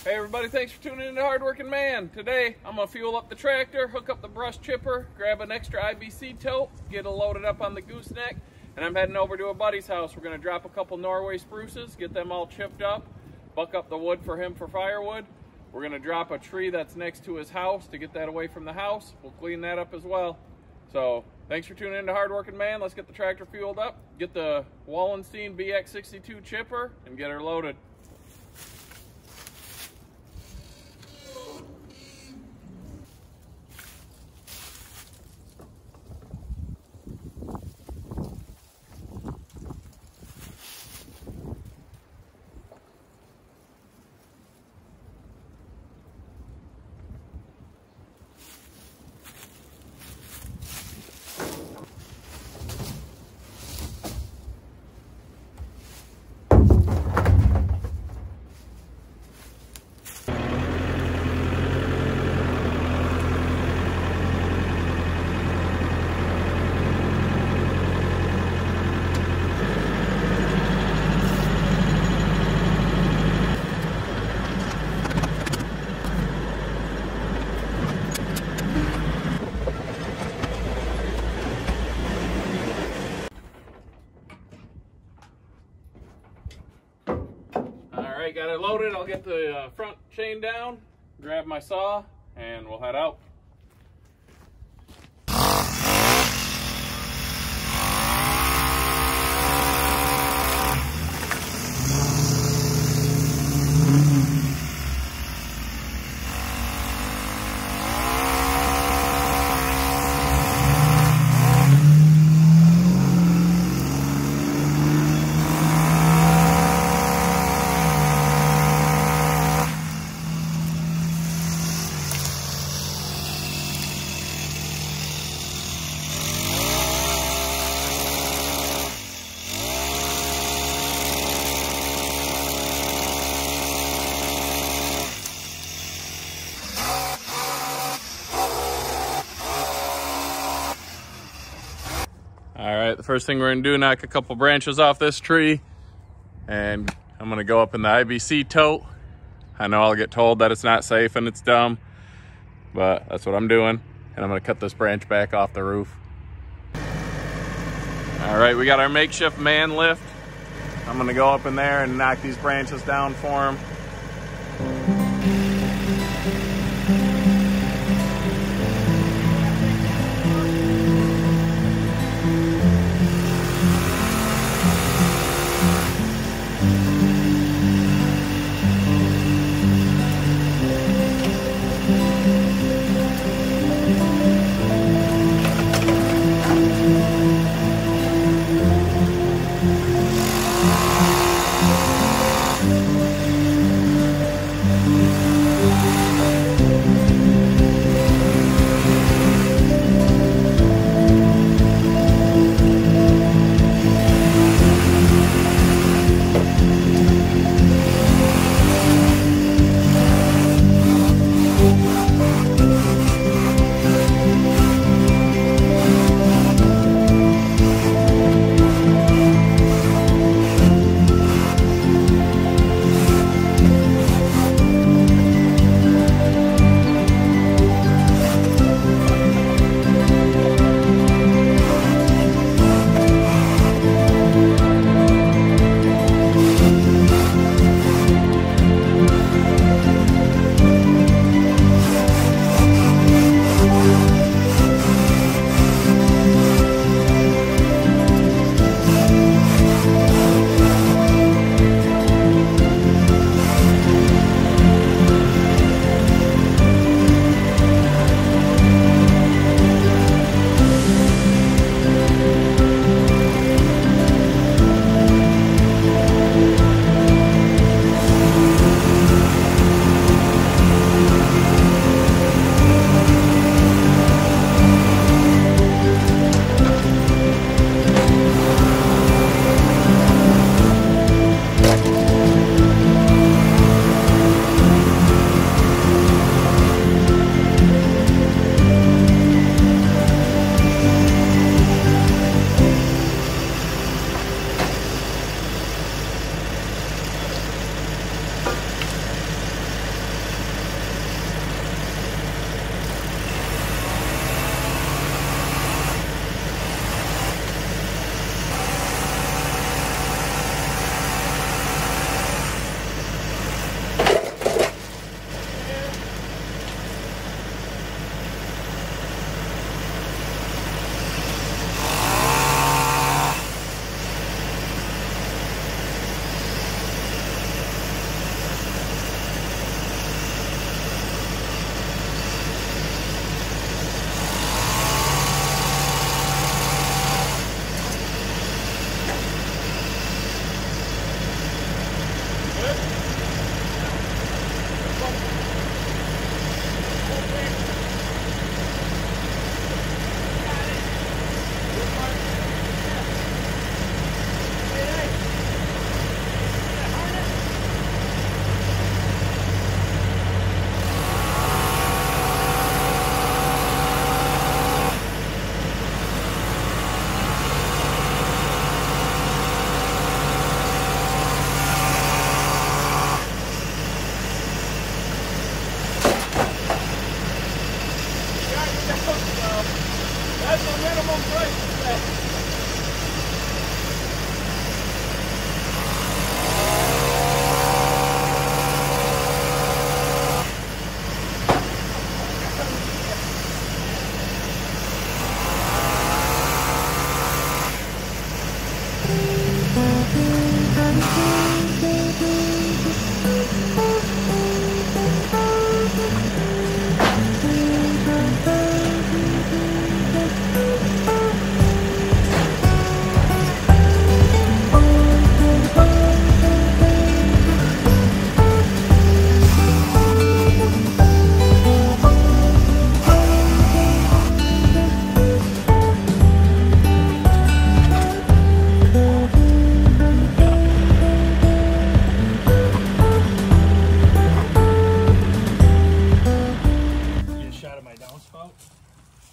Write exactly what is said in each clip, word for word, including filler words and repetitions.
Hey everybody, thanks for tuning in to Hardworking Man. Today, I'm gonna fuel up the tractor, hook up the brush chipper, grab an extra I B C tote, get it loaded up on the gooseneck, and I'm heading over to a buddy's house. We're gonna drop a couple Norway spruces, get them all chipped up, buck up the wood for him for firewood. We're gonna drop a tree that's next to his house to get that away from the house. We'll clean that up as well. So, thanks for tuning in to Hardworking Man. Let's get the tractor fueled up, get the Wallenstein B X sixty-two chipper, and get her loaded. Alright, got it loaded. I'll get the uh, front chain down, grab my saw, and we'll head out. All right, the first thing we're gonna do, knock a couple branches off this tree, and I'm gonna go up in the I B C tote. I know I'll get told that it's not safe and it's dumb, but that's what I'm doing. And I'm gonna cut this branch back off the roof. All right, we got our makeshift man lift. I'm gonna go up in there and knock these branches down for him.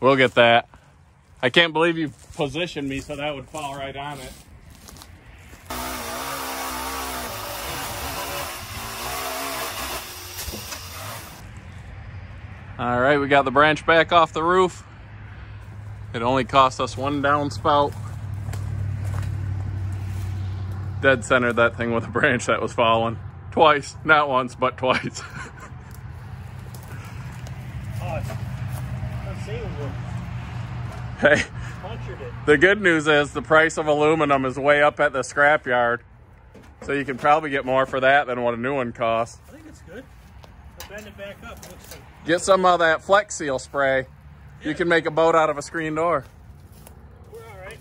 We'll get that. I can't believe you positioned me so that would fall right on it. All right, we got the branch back off the roof. It only cost us one downspout. Dead centered that thing with a branch that was falling. Twice, not once, but twice. Oh, it's unseeable. Hey, Punctured it. The good news is the price of aluminum is way up at the scrapyard. So you can probably get more for that than what a new one costs. I think it's good. I'll bend it back up. It looks like... Get some of that Flex Seal spray. Yeah. You can make a boat out of a screen door. We're all right.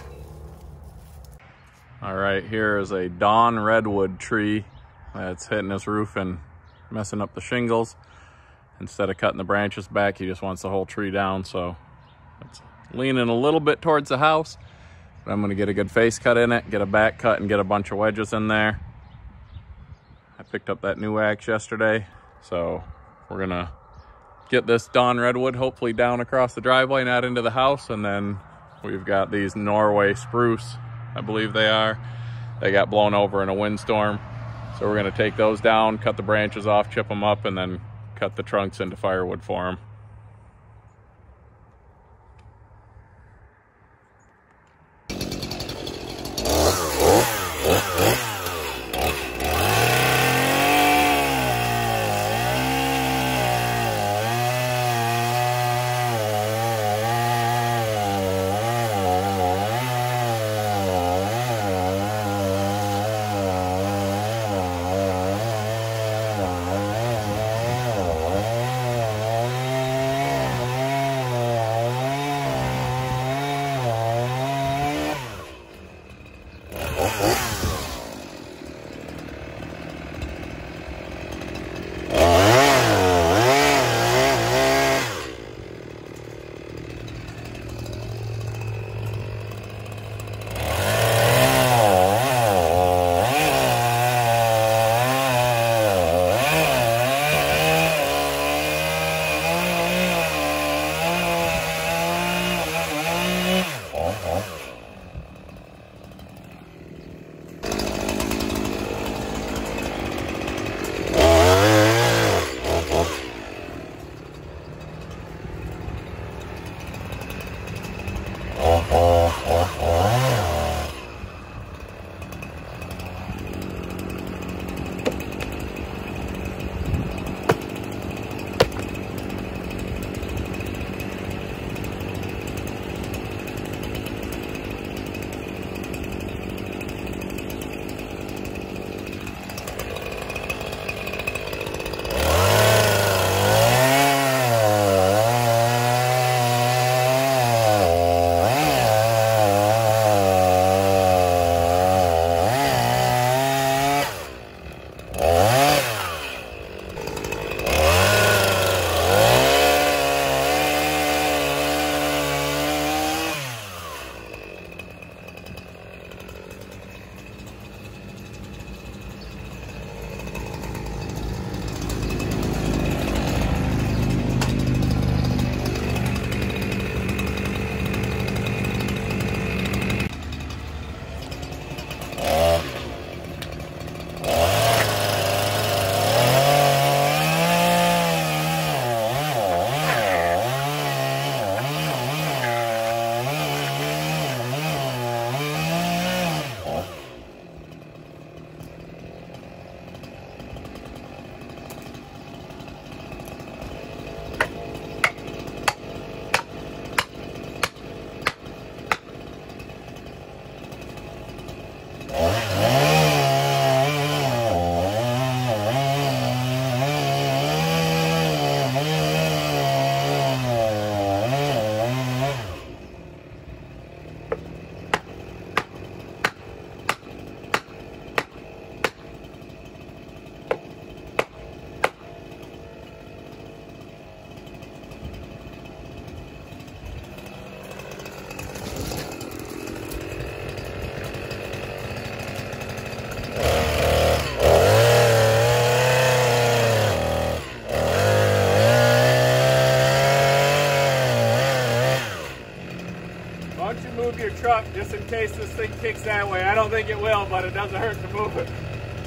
All right, here is a Dawn redwood tree that's hitting this roof and messing up the shingles. Instead of cutting the branches back, he just wants the whole tree down. So it's leaning a little bit towards the house. But I'm gonna get a good face cut in it, get a back cut, and get a bunch of wedges in there. I picked up that new axe yesterday. So we're gonna get this Dawn redwood hopefully down across the driveway and out into the house. And then we've got these Norway Spruce, I believe they are. They got blown over in a windstorm. So we're gonna take those down, cut the branches off, chip them up, and then cut the trunks into firewood for them. truck just in case this thing kicks that way. I don't think it will, but it doesn't hurt to move it.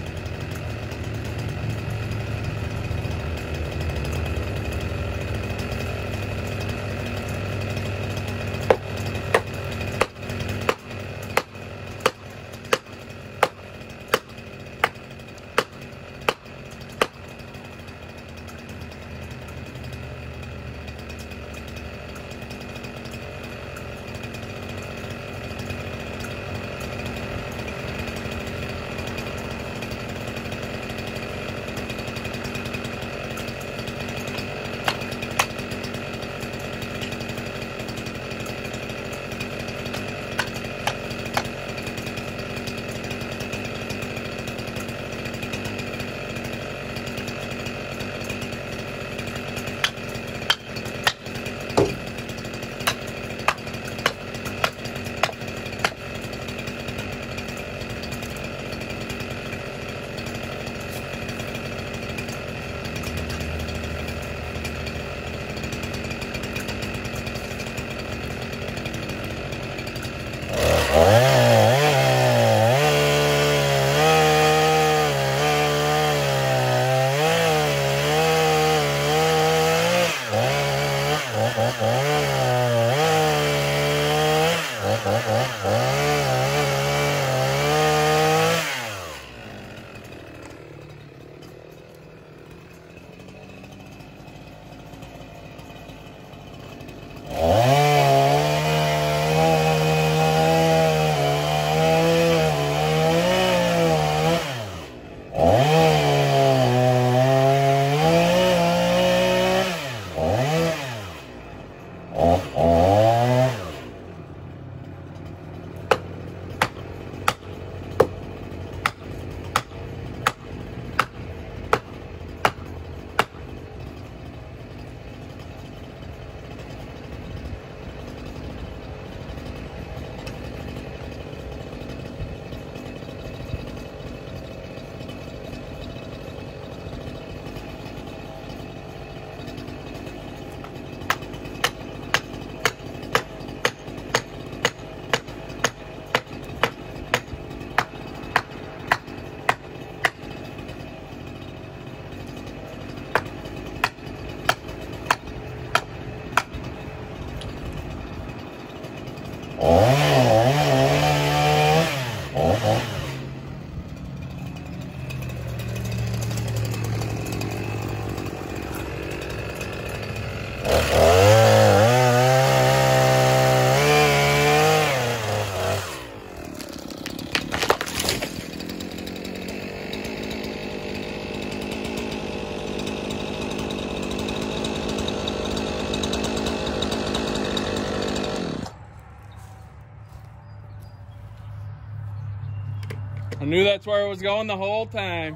I knew that's where it was going the whole time.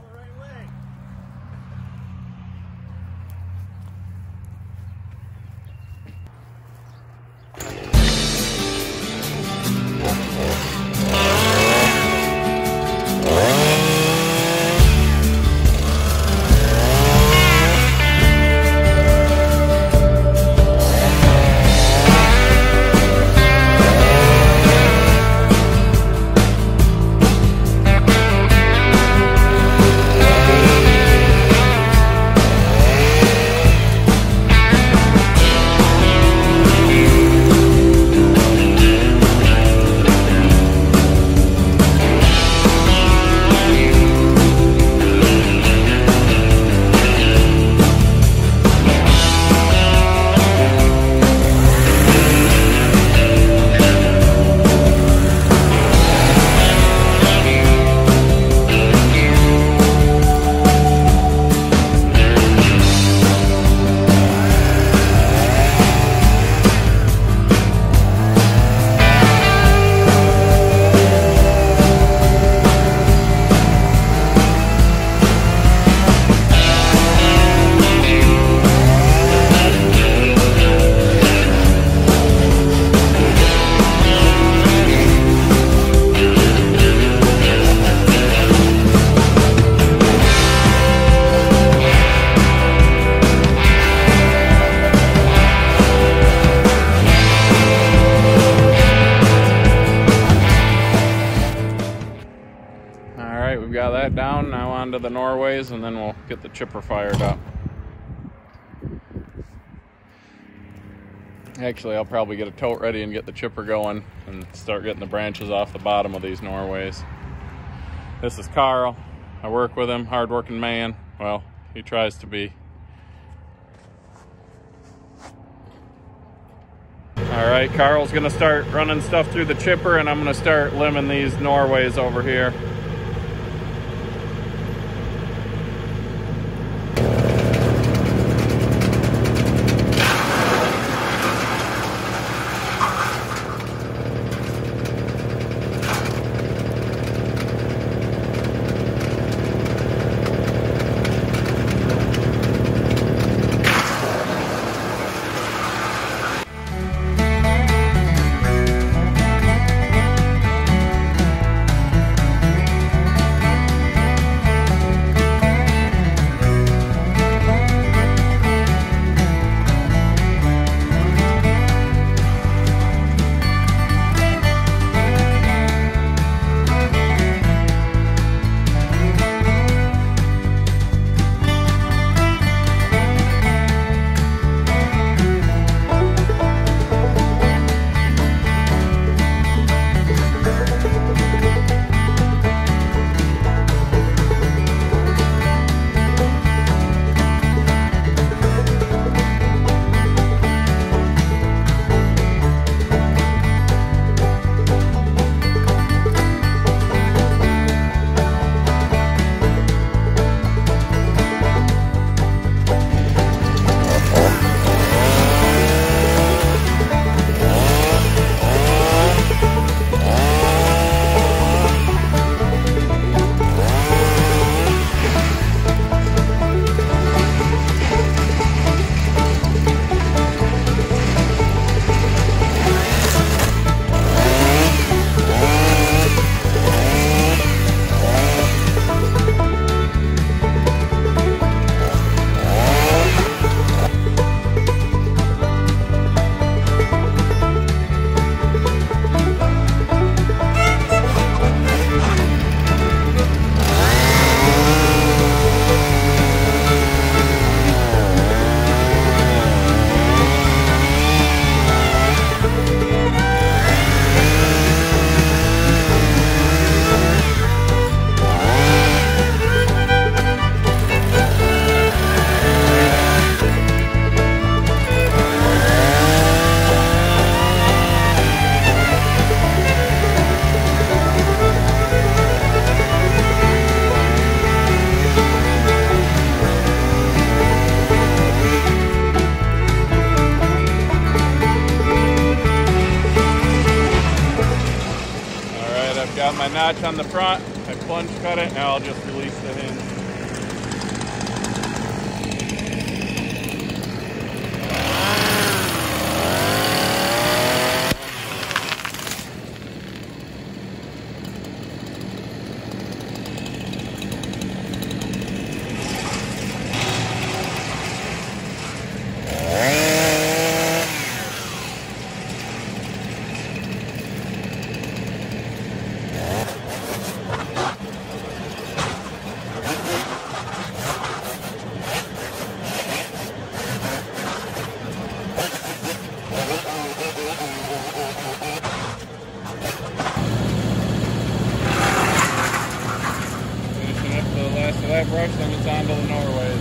onto the Norways, and then we'll get the chipper fired up. Actually, I'll probably get a tote ready and get the chipper going and start getting the branches off the bottom of these Norways. This is Karl. I work with him, hard-working man. Well, he tries to be. All right, Karl's gonna start running stuff through the chipper, and I'm gonna start limbing these Norways over here. Got my notch on the front. I plunge cut it. Now I'll just release the hinge. That brush, then it's on to the Norways.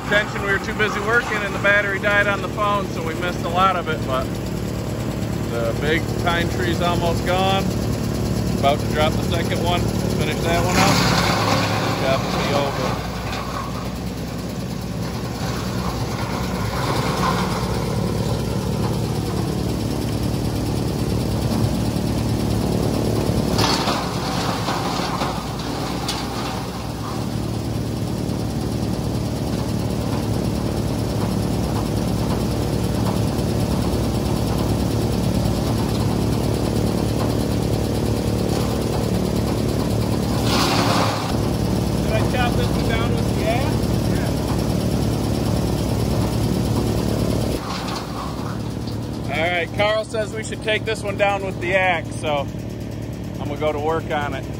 attention. We were too busy working and the battery died on the phone, so we missed a lot of it, but the big pine tree's almost gone. About to drop the second one. Let's finish that one up. Job will be over. Alright, Karl says we should take this one down with the axe, so I'm going to go to work on it.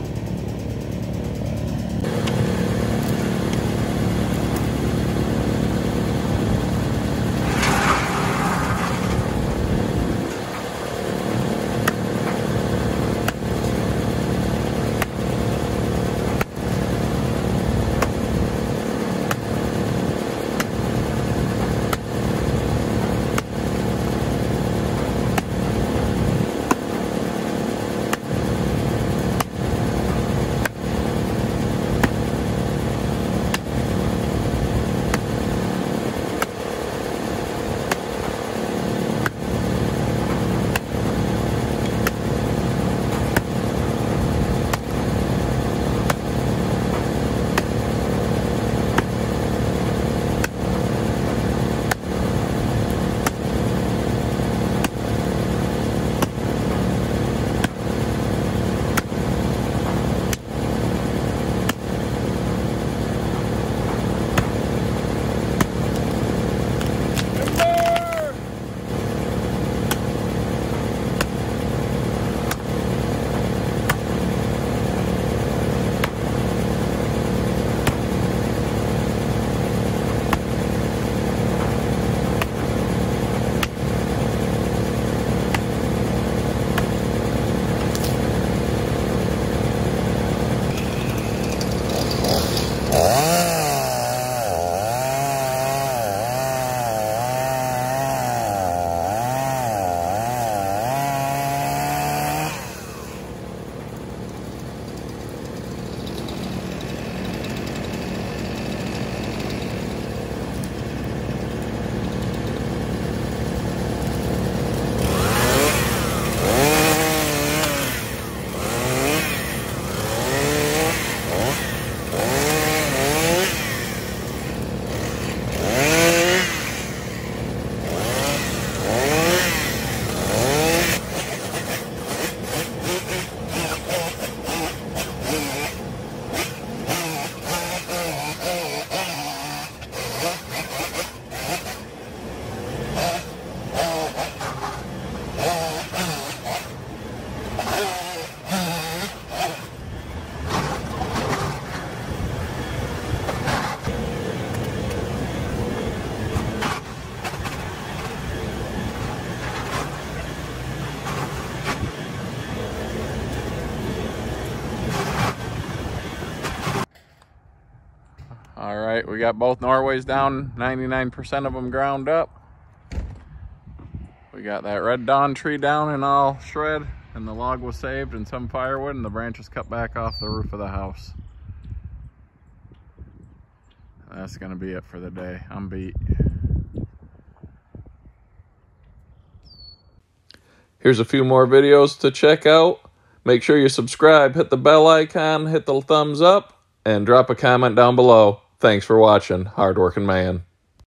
All right, we got both Norways down, ninety-nine percent of them ground up. We got that Red Dawn tree down and all shred, and the log was saved and some firewood, and the branches cut back off the roof of the house. That's gonna be it for the day. I'm beat. Here's a few more videos to check out. Make sure you subscribe, hit the bell icon, hit the thumbs up, and drop a comment down below. Thanks for watching, hardworking man.